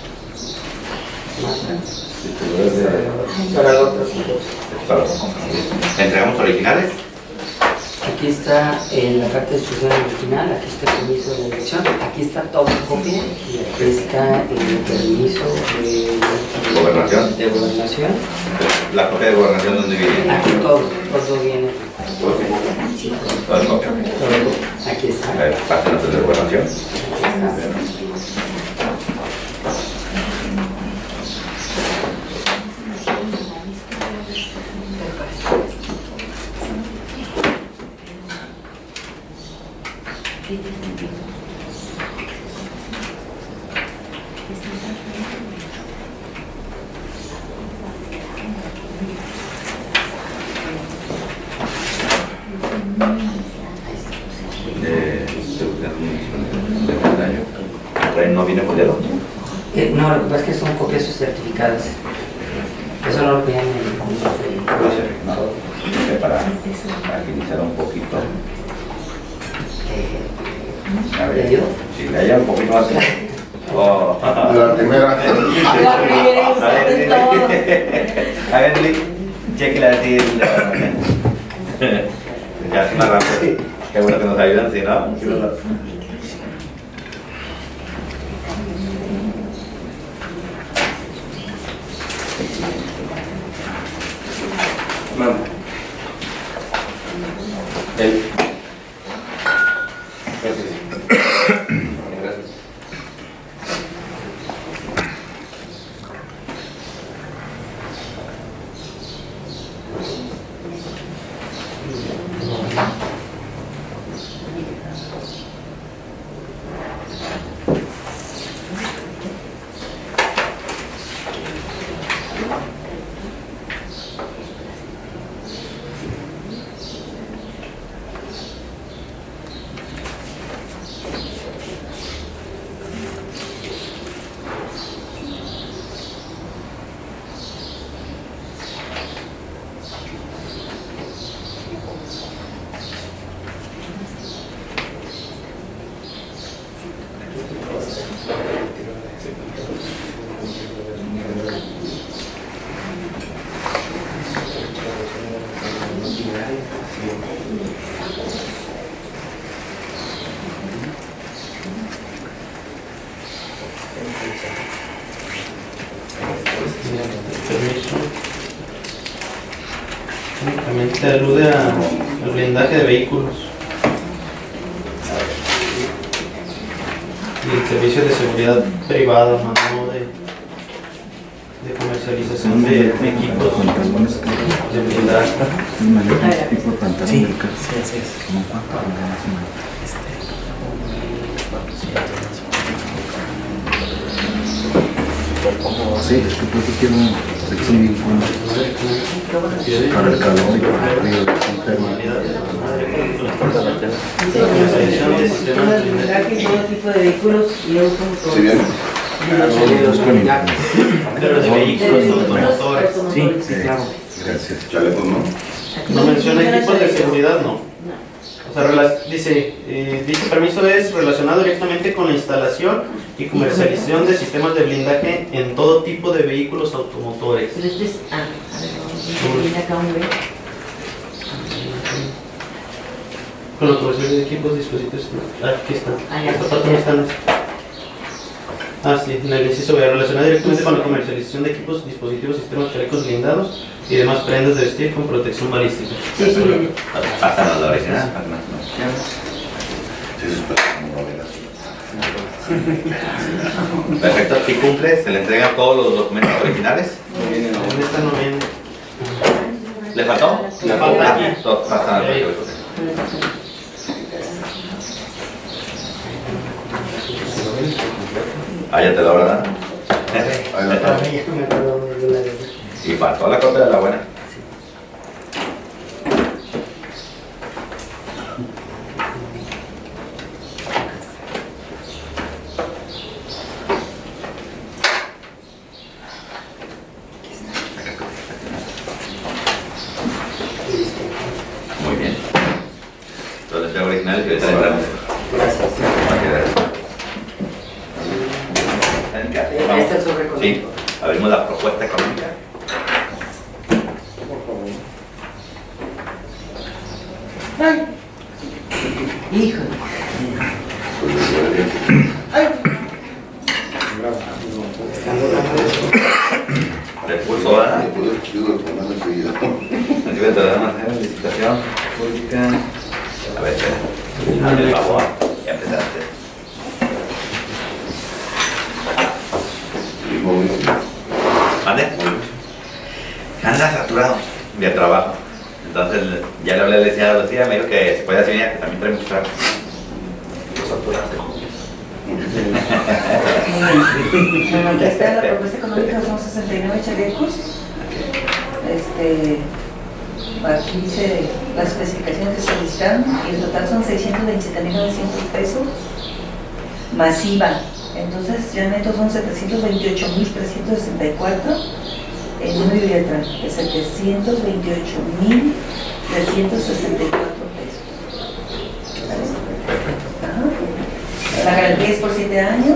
Para el otro, sí. ¿Entregamos originales? Aquí está la carta de instrucción original, aquí está el permiso de la dirección, aquí está todo en copia y aquí está el permiso ¿Gobernación? de gobernación. La copia de gobernación, ¿dónde viene? Aquí todo viene. Todo el copia. Aquí está. Pásenos de gobernación. ¿No viene por dedo? No, lo que pasa es que son copias certificadas. Eso no lo pedían en el No, para agilizar un poquito. A ver, ¿Le ayudo? si le haya un poquito más. Oh. La primera. A ver, cheque la de ya es más rápido. Qué bueno que nos ayudan, si no. Permiso. Únicamente alude al blindaje de vehículos y el servicio de seguridad privada, no de comercialización de equipos de blindaje. Sí, Sí, es que por eso quiero una sección bien buena para el calor y para el frío. Comercialización de sistemas de blindaje. Todo tipo de vehículos y autos. ¿Sí bien? Pero de vehículos, automotores. sí, claro. Gracias. Chalecos, ¿no? No menciona equipos de seguridad, no. O sea, dice, dicho permiso es relacionado directamente con la instalación y comercialización de sistemas de blindaje en todo tipo de vehículos automotores. Pero este es, a ver, viene acá un B. Con la comercialización de equipos, dispositivos. Aquí está. Ya. Esta parte no está. Sí, en el inciso B, relacionado directamente con la comercialización de equipos, dispositivos, sistemas, chalecos blindados y demás prendas de vestir con protección balística. Sí. Hasta la original. Perfecto, si cumple, se le entregan todos los documentos originales. En esta no viene. ¿Le faltó? Le falta aquí. Pasa al proyecto. Ya te lo verdad. Y faltó la copia de la buena. Muy bien. Entonces, el original que está entrando. Gracias. Este es sobre Sí, abrimos la propuesta económica. Híjole. Recurso ¿verdad? Recibe de la licitación pública. A ver, espera. Hazme el favor. Ya empezaste. ¿Vale? Anda saturado de trabajo. Entonces ya le hablé al licenciado Lucía, me dijo que se puede hacer que también trae mucho trabajo. Bueno, esta es la propuesta económica, son 69 chalecos. Aquí dice las especificaciones que se solicitaron y el total son 627.900 pesos masiva. Entonces ya neto son 728.364, el número de letra es 728.364 pesos. La garantía es por 7 años.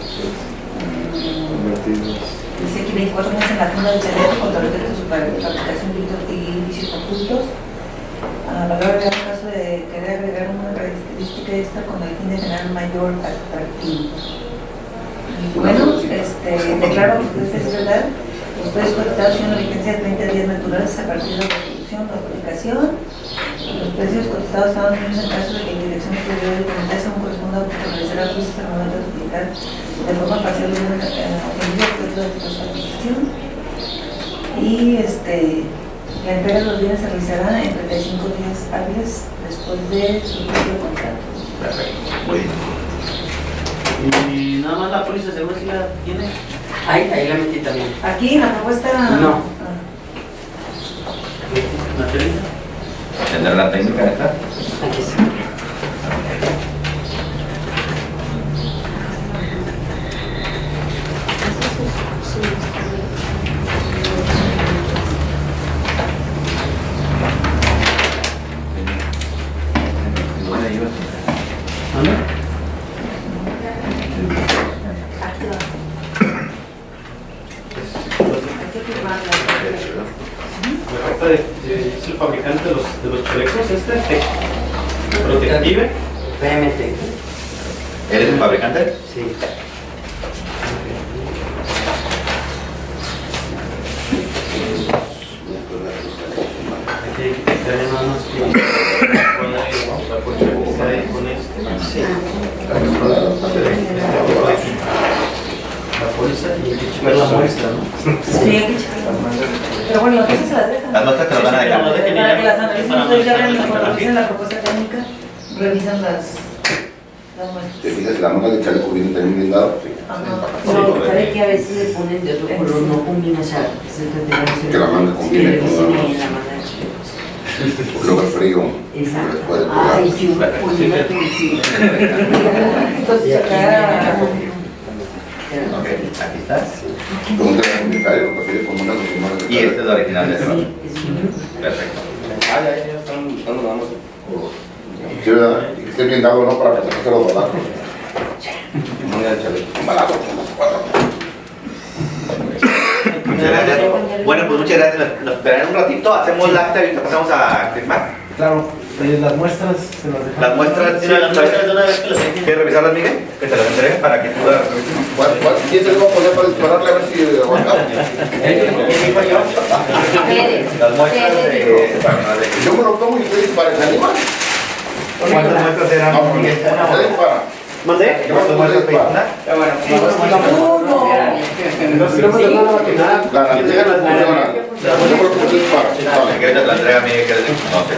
Dice aquí 24 meses en la funda del chaleco contra el efecto de su fabricación y vicios ocultos. Valor en caso de querer agregar una característica extra con el fin de generar mayor atractivo. Bueno, declaro que ustedes es verdad. Los precios cotizados tienen una vigencia de 30 días naturales a partir de la resolución o publicación. Los precios cotizados estaban firmes en caso de que la dirección de documentarse aún corresponda a realizar ajustes al momento de publicar de forma parcial de una ofendida de la adquisición. Y la entrega de los bienes se realizará en 35 días hábiles después de su propio contrato. Perfecto, muy bien. Y nada más la póliza seguro si la tiene. Ahí la metí también. Aquí en la propuesta. No. ¿La técnica? ¿Tendrá la técnica esta? Aquí está. Es el fabricante de los chalecos, Protective. PMT. ¿Eres el fabricante? Sí. Aquí hay que quitarle nada más que la póliza que sale con la póliza y hay que checar la muestra, ¿no? Sí, hay que checar. Pero bueno, las cosas se las dejan. Las muestras te las van a dejar. Para que las analicen ustedes ya ven cuando dicen la propuesta técnica, revisan las muestras. ¿Te fijas la manga de chaleco viene también blindado? Sí. No, sabe que a veces le ponen de otro color, no combina, o sea, que la manga combine con la los... manga. Luego el frío. Exacto. Ay, qué una Entonces acá... Ok, aquí está. Con un teléfono unitario, lo prefiero con una confirmada de Y este es el original de eso. Sí, Perfecto. Ya están buscando nada más. Sí, ¿verdad? Y que esté bien dado, ¿no? Para que se los balazos. Un balazo, Muchas gracias. Bueno, pues muchas gracias. Nos esperarán un ratito, hacemos el acta y ahorita pasamos a firmar. Claro, las muestras se las dejamos. Las muestras, Sí, las muestras de una vez que las tengan. ¿Quieres revisarlas, Miguel? Que te las entregue para que tú las revises. ¿Quién se le va a poner para dispararle a ver si aguanta? Las muestras de... Yo me lo tomo y ustedes disparan, ¿se animan? ¿Cuántas muestras eran? No, Miguel? ustedes disparan. ¿Mandé? ¿Cuántas muestras pediste? ¿Una? Garantía que no funciona. Yo creo que ustedes disparan. Vale, que ahorita te la entrega a Miguel, que no sé.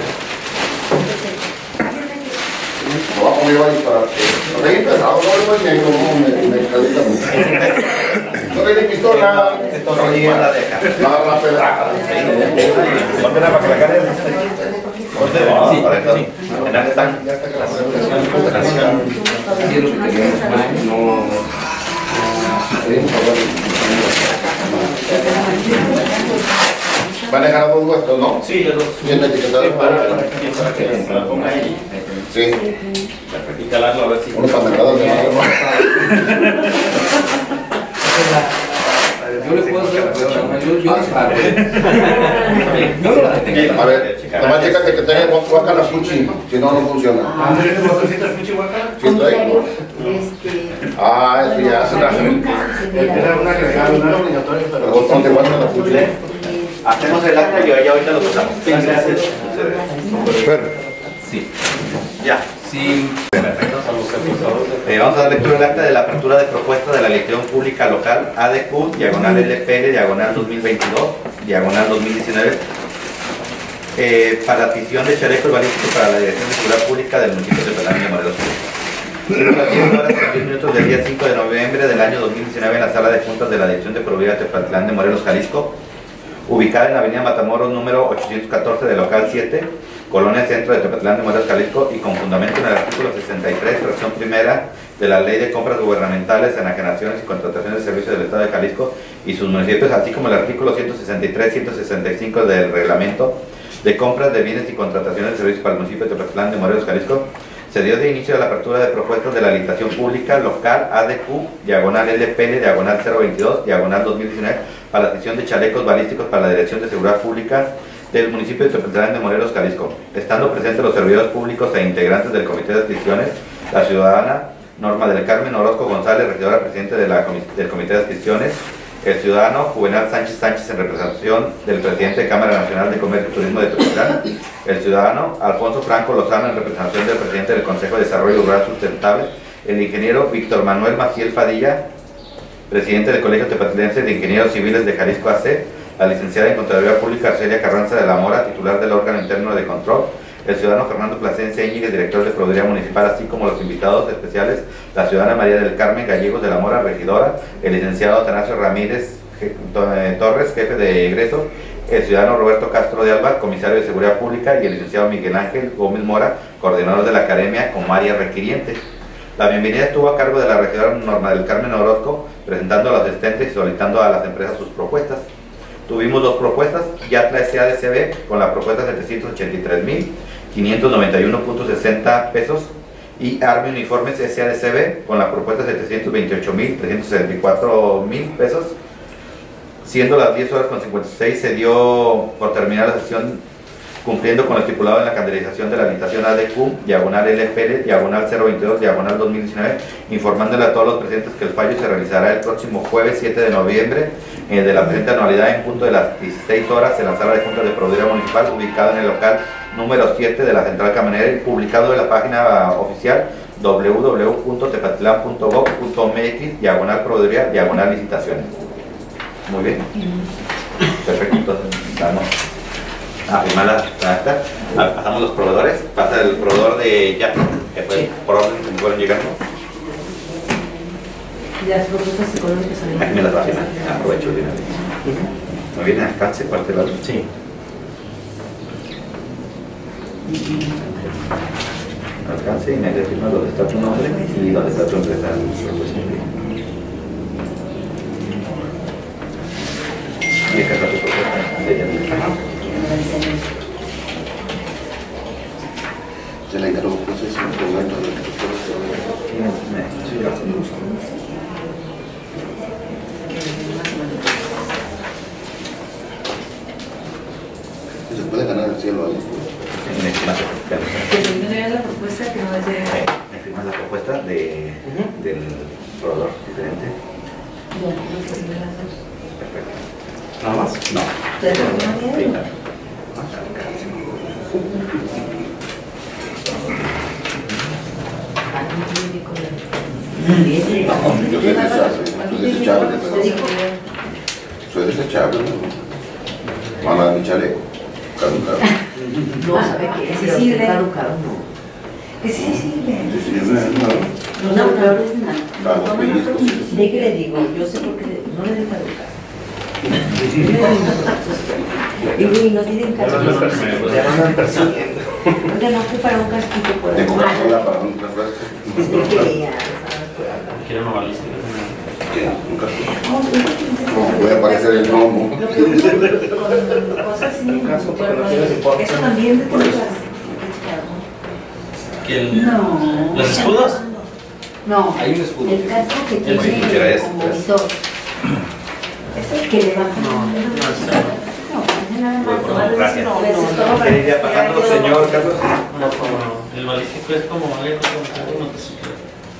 Lo va a poner a disparar. No te he empezado, no le voy negro, me calienta mucho. No tiene pistola. Entonces, Miguel la deja. La pedrada. Póntela para que la cargue. Sí, para eso. En ahí están. Van a dejar dos vuestros, ¿no? Sí, los dos. Bien etiquetados. Para que se la ponga ahí. Sí. Y calarlo a ver si... Unos pandejados de madre. Yo le puedo hacer, yo disparo. A ver, nomás chécate que tenga guaca la puchi, si no, no funciona. ¿Sí está ahí? Ah, eso ya hace una... Era un agregado, no era obligatorio, pero... Pero ¿dónde guarda la puchi? Hacemos el acta y ya ahorita lo usamos. Gracias. Sí. Ya. Sí. Vamos a dar lectura del acta de la apertura de propuesta de la elección pública local ADQ, diagonal LPL, diagonal 2022, diagonal 2019, para adquisición de chalecos balísticos para la Dirección de Seguridad Pública del municipio de Tepetlan de Morelos. Siendo las 10 horas con 10 minutos del día 5 de noviembre del año 2019 en la sala de juntas de la Dirección de Probidad de Tepetlan de Morelos, Jalisco, ubicada en la avenida Matamoros número 814 de local 7, Colonia Centro de Tepetlan de Morelos, Jalisco, y con fundamento en el artículo 63, fracción primera de la Ley de Compras Gubernamentales, Enajenaciones y Contrataciones de Servicios del Estado de Jalisco y sus municipios, así como el artículo 163, 165 del Reglamento de Compras de Bienes y Contrataciones de Servicios para el municipio de Tepetlan de Morelos, Jalisco, se dio de inicio a la apertura de propuestas de la licitación pública local ADQ, diagonal LPL, diagonal 022, diagonal 2019, para la adquisición de chalecos balísticos para la Dirección de Seguridad Pública del municipio de Tepetlan de Morelos, Jalisco, estando presentes los servidores públicos e integrantes del Comité de Adquisiciones, la ciudadana Norma del Carmen Orozco González, regidora presidente del Comité de Adquisiciones, el ciudadano Juvenal Sánchez Sánchez en representación del presidente de Cámara Nacional de Comercio y Turismo de Tepetlan, el ciudadano Alfonso Franco Lozano en representación del presidente del Consejo de Desarrollo Rural Sustentable, el ingeniero Víctor Manuel Maciel Padilla, presidente del Colegio Tepetlense de Ingenieros Civiles de Jalisco AC, la licenciada en Contaduría Pública Arcelia Carranza de la Mora, titular del órgano interno de control, el ciudadano Fernando Plasencia Íñiguez, director de Procuraduría Municipal, así como los invitados especiales, la ciudadana María del Carmen Gallegos de la Mora, regidora, el licenciado Atanasio Ramírez Torres, jefe de egreso, el ciudadano Roberto Castro de Alba, comisario de Seguridad Pública, y el licenciado Miguel Ángel Gómez Mora, coordinador de la Academia como área requiriente. La bienvenida estuvo a cargo de la regidora Norma del Carmen Orozco, presentando a los asistentes y solicitando a las empresas sus propuestas. Tuvimos dos propuestas, Yatla SADCB con la propuesta 783.591.60 pesos y Army Uniformes SADCB con la propuesta 728.364 pesos. Siendo las 10 horas con 56, se dio por terminar la sesión cumpliendo con lo estipulado en la candidalización de la licitación ADQ, diagonal LPL, diagonal 022, diagonal 2019, informándole a todos los presentes que el fallo se realizará el próximo jueves 7 de noviembre de la presente anualidad en punto de las 16 horas en la sala de juntas de Procuraduría Municipal, ubicada en el local número 7 de la Central Camionera y publicado en la página oficial www.tepetlan.gov.mx, diagonal Procuraduría, diagonal licitaciones. Muy bien. Perfecto, entonces vamos a firmar la acta. Pasamos los proveedores. Pasa el proveedor de Yatla, que fue por orden que me fueron llegando. Las propuestas económicas. Aquí me las va a firmar. Aprovecho de una vez. Muy bien, alcance, parte del lado. Sí. Alcance y me firma donde está tu nombre y donde está tu empresa. Y acá está tu propuesta de Yatla. Se le encargó pues proveedor diferente. Perfecto. ¿Nada más? No. ¿Ustedes lo bien? Yo soy desechable, soy desechable, ¿no? Van a dar mi chaleco, caducado. No, ¿sabe qué? Sí Pero sirve. caducado no. Que sí sirve. Sí, sí, no. No, peor es nada. Vamos, pellizcos. ¿De qué le digo? Yo sé por qué no le deja educar. Y no tienen Ya casquito. me andan persiguiendo. Oiga, no ocupan un casquito por De ahí. Coca-Cola para un refresco. Es que ya, Quiero una balística. Un café. No, voy a aparecer el gnomo. Con cosas así. Eso también de todas las. No. ¿Los escudos? No, Hay un escudo. el casco que El tiene escudo como visor. Es el que le baja. Gracias. ¿Qué iría pasando, señor Carlos? No, como no. El balístico es como algo como un motocicleta.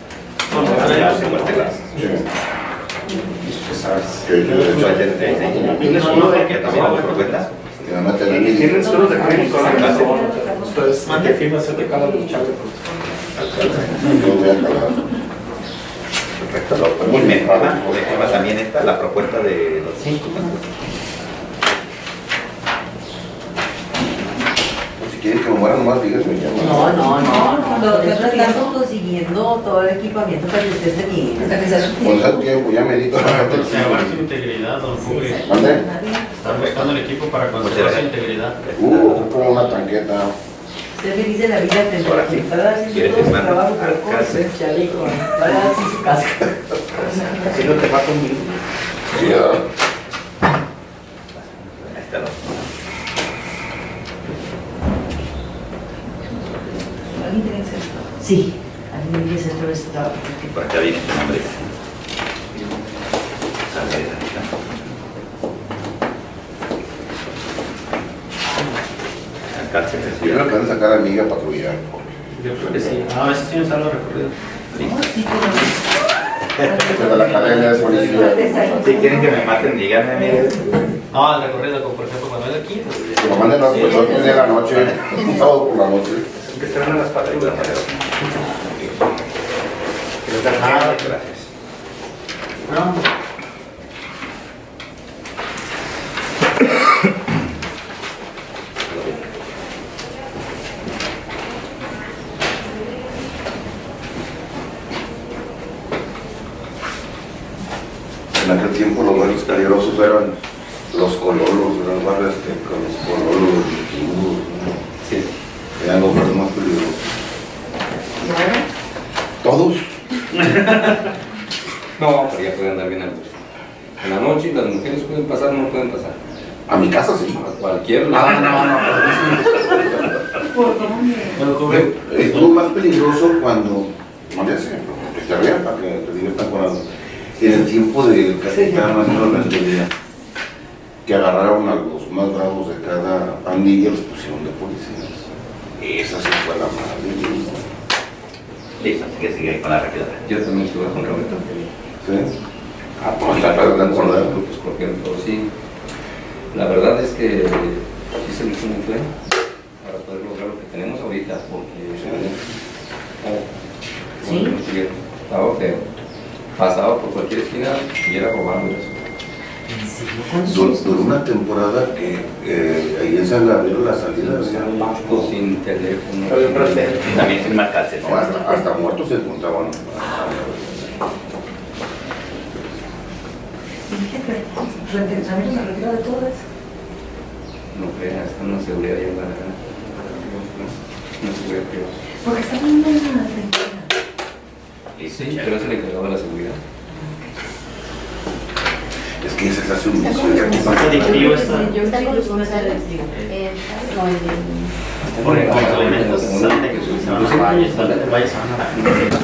¿Tienes uno que también lo propuesta? Que me meten en ¿Tienen suelos de crédito? Claro. Ustedes, ¿qué firma se te calan los chalecos? Yo voy a calar. Perfecto. Muy bien, ¿verdad? Déjame también esta, la propuesta de los 5. Si quieren que me muera nomás, díganme ya. No. Estamos consiguiendo todo el equipamiento para que usted esté bien. Hasta que sea Con ese tiempo ya me dedico a la Conservar su integridad, don Julio. ¿Mande? Están buscando el equipo para conservar su integridad. Como una tanqueta. Usted feliz de la vida tendrá Ahora sí. para hacer ¿Quieres todo su firmar? trabajo, pero con Cárcel. su chaleco, para hacer su casa. Así no te va conmigo. Sí, ya. Ahí está lo. ¿Alguien tiene que hacer esto? Sí, alguien que se atreve a estar. Por acá viene este nombre. Cárcel. Yo creo que van a sacar a mi hija a patrullar. Yo creo que sí. A veces tienes algo recorrido. De la academia de policía. Si quieren que me maten, díganme, amigo. No, el recorrido, como por ejemplo cuando es aquí. Que me manden los pues de la noche, un sábado por la noche. Que se van a las patrullas. Gracias. No. En aquel tiempo los barrios peligrosos eran los cololos, eran barrios con los cololos, los vikingos, ¿no? Sí. Eran los barrios más peligrosos. ¿Todos? No, pero ya pueden andar bien a luz. En la noche las mujeres pueden pasar o no pueden pasar. A mi casa sí. A cualquier lado. ¿Por dónde? Estuvo más peligroso cuando, no sé, que se rían para que te diviertan con algo. En el tiempo del capitán Manuel Rentería, que agarraron a los más bravos de cada pandilla y los pusieron de policías. Esa sí fue la madre. Listo, así que sigue ahí con la rápida. Yo también estuve con Roberto. ¿Sí? Ah, pues la verdad, Con los grupos cogiendo todo, sí. La verdad es que sí se luchó muy fue para poder lograr lo que tenemos ahorita, porque ¿Sí? estaba feo. Pasaba por cualquier esquina y era robando eso. Duró una temporada que ahí en San Gabriel la salida hacía Bancos sin teléfono. También sin más cárcel. no, hasta muertos se encontraban. ¿También me retiro de todo eso? No creas, está una seguridad ya en la una seguridad privada. Porque está muy buena la tranquila. Sí, pero se le encargaba la seguridad. Es que esa es la sumisión. Adictivo está. Yo salgo los con esa adictivo. Por ejemplo, los alimentos salen de que se van a baño, salen de baño, se van a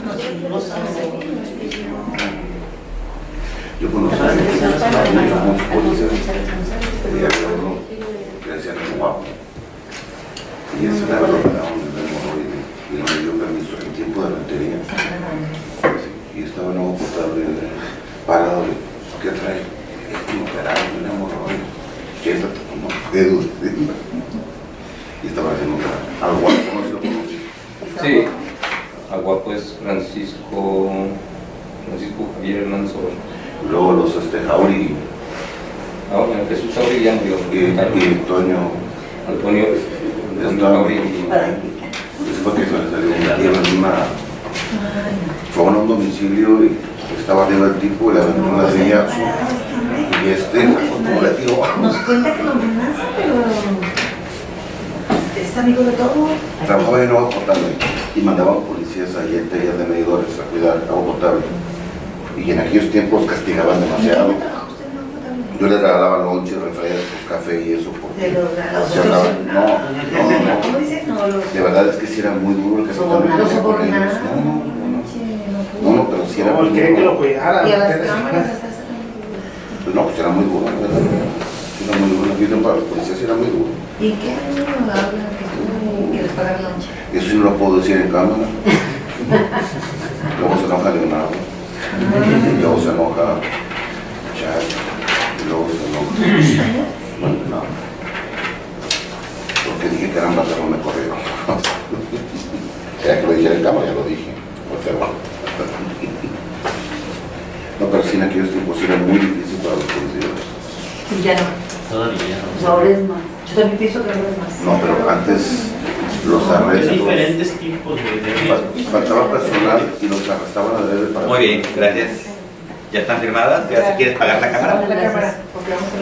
Yo conocí a unos policías que le decían el guapo. Y eso le hablaron de y no me dio permiso en tiempo de rentería. y estaba en agua potable parado. ¿Qué trae? Es como operario, un hemorroide. Siéntate, como dedo. Y estaba haciendo algo, ¿cómo se lo conoce? Sí, agua pues Francisco Javier Hernández Orozco. Luego los Jauri Ahora Jesús Jauri ya murió. y Toño. Antonio Jauri. Después que me salió fue a un domicilio y estaba arriba el tipo y la ventana de ella y como le tiró. Nos cuenta que lo amenaza, pero es amigo de todo. Trabajaba en agua potable y mandaban policías ahí en talleres de medidores a cuidar agua potable. Y en aquellos tiempos castigaban demasiado. Yo le regalaba lonche, refrescos, café y eso. Porque se hablaban. No. ¿Cómo dices? No, los... De verdad es que sí era muy duro el capitán. Los sobornados. No, pero sí era No, él quería que lo cuidara. Y a las cámaras hasta pues no, pues era muy duro, ¿verdad? Era muy duro, la vida para los policías era muy duro. ¿Y qué año hablan que les pagan lonche? Eso sí no lo puedo decir en cámara. Luego se enoja Leonardo. Y luego se enoja Chad. Y luego se enoja. Bueno, no. Porque dije que eran matarros, me corrieron. Era que lo dijera en cámara, ya lo dije. O sea, bueno. No, pero sí en aquellos tiempos era muy difícil para los policías. Ya no. Todavía no. Pues ahora es más. Yo también pienso que ahora es más. No, pero antes los Hay arrestos. diferentes tipos de Faltaba personal y los arrestaban a deber para. Muy bien, gracias. ¿Ya están firmadas? ¿Ya se quieres pagar la cámara? La cámara, porque vamos a